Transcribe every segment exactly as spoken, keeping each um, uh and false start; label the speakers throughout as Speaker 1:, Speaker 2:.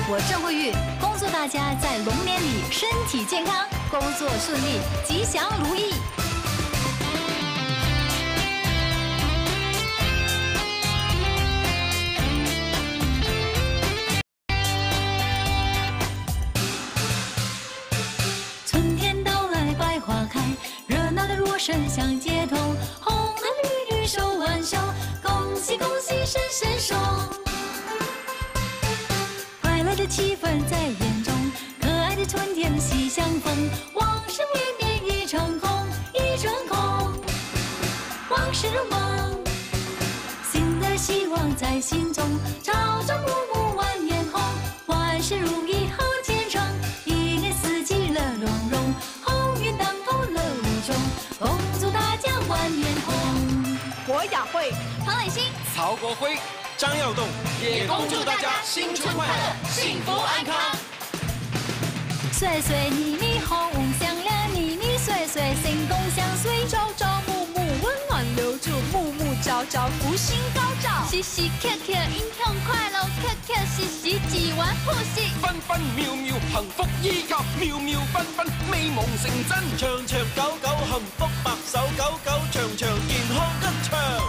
Speaker 1: 我郑慧玉，恭祝大家在龙年里身体健康，工作顺利，吉祥如意。 声响接通，红男绿女手挽手，恭喜恭喜声声爽。快乐的气氛在眼中，可爱的春天喜相逢，往事绵绵一场空，一场空。往事如梦，新的希望在心中，朝朝暮暮万年红，万事如意好前程，一年四季乐融融，鸿运当头乐无穷。 恭祝大家万年红！
Speaker 2: 国雅慧、
Speaker 1: 唐磊鑫、
Speaker 3: 曹国辉、张耀栋也恭祝大家新春快乐，幸福安康。
Speaker 1: 岁岁年年好运相连，年年岁岁心动相随，
Speaker 2: 朝朝暮暮温暖留住，暮暮朝朝福星高照，
Speaker 1: 时时刻刻影响快乐，刻刻时时只玩欢喜，
Speaker 3: 分分秒秒幸福依靠，秒秒分分美夢成真，長長久久幸福白首，久久長長健康吉祥。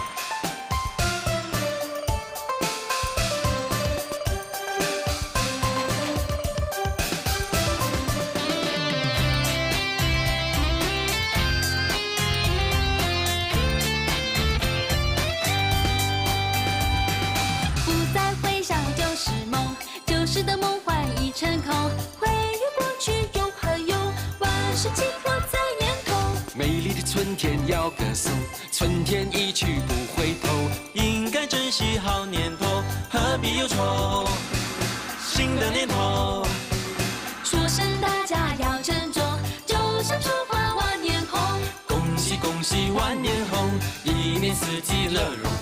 Speaker 1: 旧时的梦幻已成空，回忆过去又何用？万事尽落在年头。
Speaker 3: 美丽的春天要歌颂，春天一去不回头，应该珍惜好年头，何必忧愁？新的年头，
Speaker 1: 说声大家要珍重，就像春花万年红。
Speaker 3: 恭喜恭喜万年红，一年四季乐融。